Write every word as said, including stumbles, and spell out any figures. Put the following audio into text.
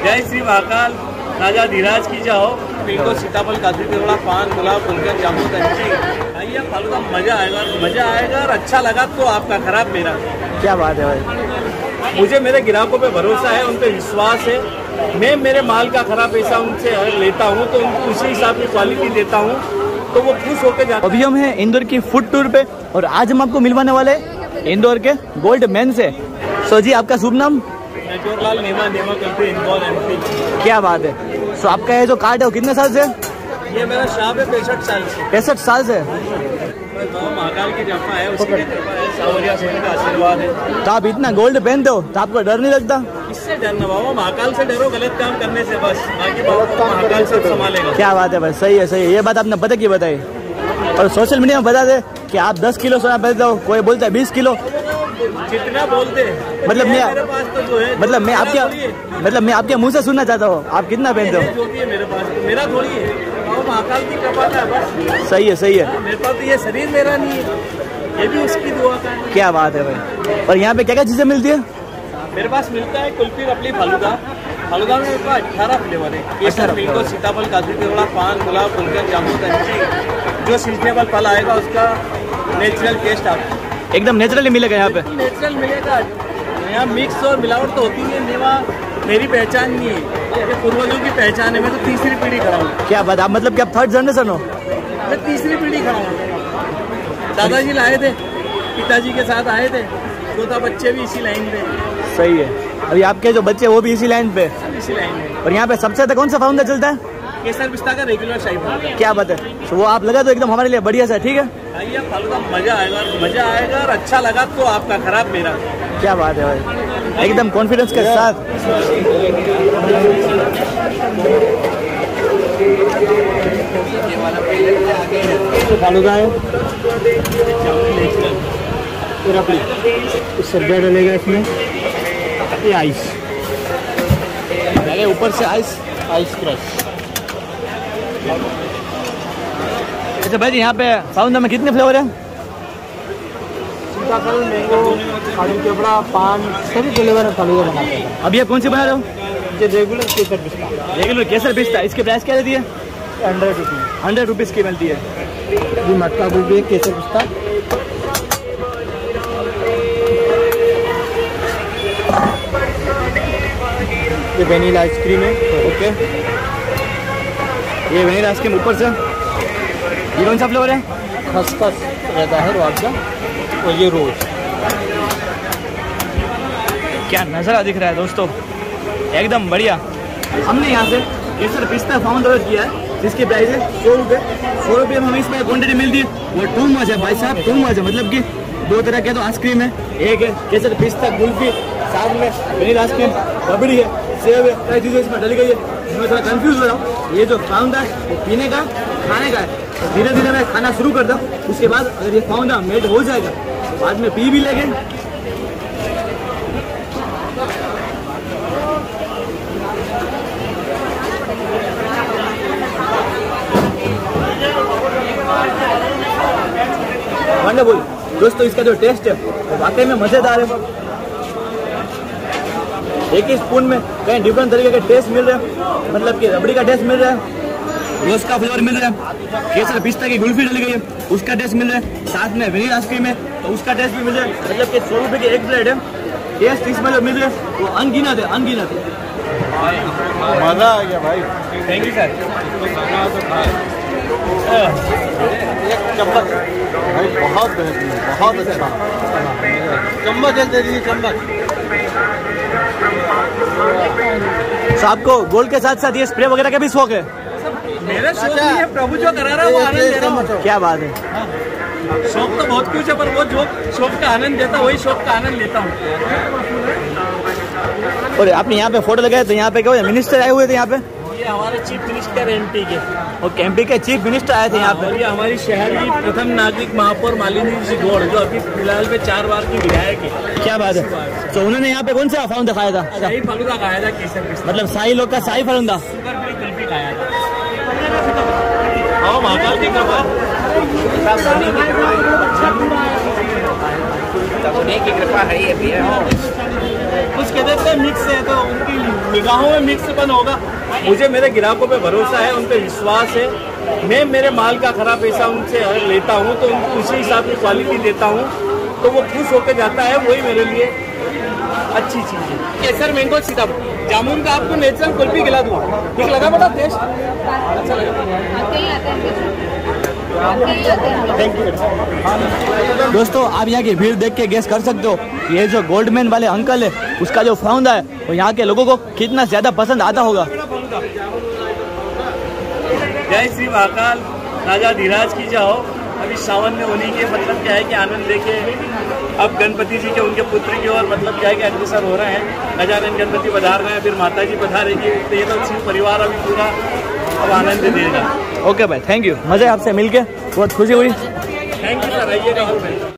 जय श्री महाकाल, राजा धीराज की जाओ। बिल्कुल सीताफल काजू पेड़ा पान गुलाब गुलकंद जामुन कंची आइए फालूदा, मजा आएगा मजा आएगा और अच्छा लगा तो आपका खराब मेरा। क्या बात है भाई, मुझे मेरे ग्राहकों पे भरोसा है, उन पे विश्वास है। मैं मेरे माल का खराब पैसा उनसे अगर लेता हूँ तो उनको उसी हिसाब की क्वालिटी देता हूँ तो वो खुश होकर जाते। अभी हम हैं इंदौर की फूड टूर पे और आज हम आपको मिलवाने वाले इंदौर के गोल्ड मैन से। सो जी आपका शुभ नाम? मेजोरलाल नेमा नेमा करते इंदौर एमपी। क्या बात है। सो आपका ये जो कार्ड है वो कितने साल से? ये मेरा शॉप है पैंसठ साल से। पैंसठ साल से महाकाल की कृपा है, उसकी कृपा है, सावरिया सेन का आशीर्वाद है। तो आप इतना गोल्ड पहनते हो तो आपको डर नहीं लगता? इससे डरना बाबा, महाकाल से डरो गलत काम करने से, बस बाकी बाबा महाकाल सब संभालेगा। क्या बात है भाई, सही है सही है, ये बात आपने पता की बताई। और सोशल मीडिया में बता दे कि आप दस किलो सोना पहनते हो, कोई बोलता है बीस किलो। जितना बोलते मतलब मैं मेरे पास तो जो है मतलब मैं आपके मतलब मैं आपके मुंह से सुनना चाहता हूँ आप कितना पहनते हो। जो भी है मेरे पास तो मेरा थोड़ी है, और महाकाल की कृपा का बस। सही है सही है। मेरे पास तो ये शरीर मेरा नहीं है, ये भी उसकी दुआ का है। क्या बात है भाई। और यहाँ पे क्या क्या चीजें मिलती है? मेरे पास मिलता है कुल्फी रबड़ी फालूदा। फालूदा में मेरे पास अठारह फ्लेवर है। केसर बिल्कुल सीताफल काजू पेड़ा पान गुलाब गुलकंद जामुन कंची, जो सीजनेबल फल आएगा उसका नेचुरल टेस्ट आपको एकदम नेचुरली मिलेगा यहाँ पे। नेचुरल मिलेगा। यहाँ मिक्स और मिलावट तो होती है। मेवा मेरी पहचान नहीं है, ये पूर्वजों की पहचान है। मैं तो तीसरी पीढ़ी खड़ा हूँ। क्या बात, आप मतलब कि आप थर्ड जनरेशन हो? मैं तीसरी पीढ़ी खड़ा हूँ। दादाजी लाए थे, पिताजी के साथ आए थे, दो था बच्चे भी इसी लाइन पे। सही है। अभी आपके जो बच्चे वो भी इसी लाइन पे? इसी लाइन में। और यहाँ पे सबसे ज्यादा कौन सा फाउंडर चलता है? केसर पिस्ता का रेगुलर शाही फालूदा। क्या बात है। तो वो आप लगा दो एकदम हमारे लिए बढ़िया सा, ठीक है? आइए फालूदा, मजा आएगा मजा आएगा और अच्छा लगा तो आपका खराब मेरा। क्या बात है भाई, एकदम कॉन्फिडेंस के साथ। फालूदा है सब्जा डलेगा इसमें, ये आइस ऊपर से आइस आइस क्रश। अच्छा भाई यहाँ पे फालूदा में कितने फ्लेवर है? सीताफल मैंगो काजू पेड़ा पान सभी फ्लेवर फालूदा बनाते हैं। अभी आप कौन सी बना रहे हो? ये रेगुलर केसर पिस्ता। रेगुलर केसर पिस्ता, इसकी प्राइस क्या रहती है? हंड्रेड रुपीज़ हंड्रेड रुपीज़ की मिलती है। ये मटका कुल्फी है केसर पिस्ता। ये वेनिला आइसक्रीम है। ओके, ये वेनिला आइसक्रीम ऊपर से। ये कौन सा फ्लेवर है? खसखस रहता है रुअफ़ज़ा और ये रोज। क्या नज़ारा दिख रहा है दोस्तों, एकदम बढ़िया। हमने यहाँ से केसर पिस्ता फाउंड ऑर्डर किया है जिसकी प्राइस है सौ रुपये। सौ रुपये में हमें इसमें क्वान्टिटी मिलती है वो टू मच है भाई साहब, टू मच है। मतलब कि दो तरह के तो आइसक्रीम है, एक है केसर पिस्ता कुल्फी, साथ में वेनिला आइसक्रीम, रबड़ी है, सेब है, कई चीज़ें इसमें डली गई है। मैं थोड़ा कंफ्यूज हो रहा हूँ। ये जो फाउंडा है वो पीने का खाने का है, तो धीरे धीरे मैं खाना शुरू करता हूँ। उसके बाद अगर ये फाउंडा मेड हो जाएगा तो बाद में पी भी लेंगे। वंडरफुल दोस्तों, इसका जो टेस्ट है वो वाकई में मज़ेदार है। एक ही स्पून में कई डिफरेंट तरीके के टेस्ट मिल रहे हैं। मतलब कि रबड़ी का टेस्ट मिल रहा है, रोज का फ्लेवर मिल रहा है, केसर पिस्ता की कुल्फी डली गई है उसका टेस्ट मिल रहा है, साथ में वेनिला आइसक्रीम है तो उसका टेस्ट भी मिल रहा है। मतलब कि सौ रुपये की एक प्लेट है, टेस्ट इसमें जो मिल रहा है वो अनगिनत है अनगिनत है। मजा आ गया भाई, थैंक यू सर। एक चम्मच भाई, बहुत बेहतरीन, बहुत अच्छा। चम्मच दे दीजिए, चम्मच। तो आपको गोल्ड के साथ साथ ये स्प्रे वगैरह का भी शौक है? मेरा शौक नहीं है, प्रभु जो करा रहा है वो आनंद ले रहा हूँ। क्या बात है। शौक तो बहुत कुछ है पर वो जो शौक का आनंद देता वही शौक का आनंद लेता हूँ। और आपने यहाँ पे फोटो लगाया तो यहाँ पे क्या मिनिस्टर आए हुए थे यहाँ पे? ये हमारे चीफ मिनिस्टर एमपी के और एमपी के चीफ मिनिस्टर आए थे यहाँ पे। और ये हमारी शहर की प्रथम नागरिक महापौर मालिनी जी गौड़ जो अभी फिलहाल में चार बार की विधायक है। क्या बात है। तो उन्होंने यहाँ पे कौन सा फाउंड दिखाया था? शाही फालूदा खाया था, केसर पिस्ता, मतलब शाही लोग का शाही फालूदा, कुल्फी खाया था। हाँ, महाकाल की कृपा की कृपा है ये भैया। कुछ कहते थे मिक्स है, तो उनकी निगाहों में मिक्सपन होगा। मुझे मेरे ग्राहकों पे भरोसा है, उन पे विश्वास है। मैं मेरे माल का खराब पैसा उनसे अगर लेता हूँ तो उनको उसी हिसाब की क्वालिटी देता हूँ, तो वो खुश होकर जाता है, वही मेरे लिए अच्छी चीज़ है। केसर मैंगो सीताफल जामुन का आपको नेचुरल कुल्फी खिला दूँगा, ठीक लगा बेटा टेस्ट? अच्छा थैंक यू। दोस्तों आप यहाँ की भीड़ देख के गेस कर सकते हो, ये जो गोल्डमैन वाले अंकल है उसका जो फाउंडर है वो यहाँ के लोगों को कितना ज्यादा पसंद आता होगा। जय श्री महाकाल, राजा धीराज की जाओ। अभी सावन में होने के मतलब क्या है कि आनंद लेके अब गणपति जी के उनके पुत्र की और मतलब क्या है कि अग्रसर हो रहे हैं। गजानन गणपति पधार रहे हैं, फिर माता जी पधारेगी, तो ये तो शिव परिवार अभी पूरा अब आनंद देगा। ओके भाई, थैंक यू, मजा आपसे मिलके बहुत खुशी हुई। थैंक यू सर, आइएगा।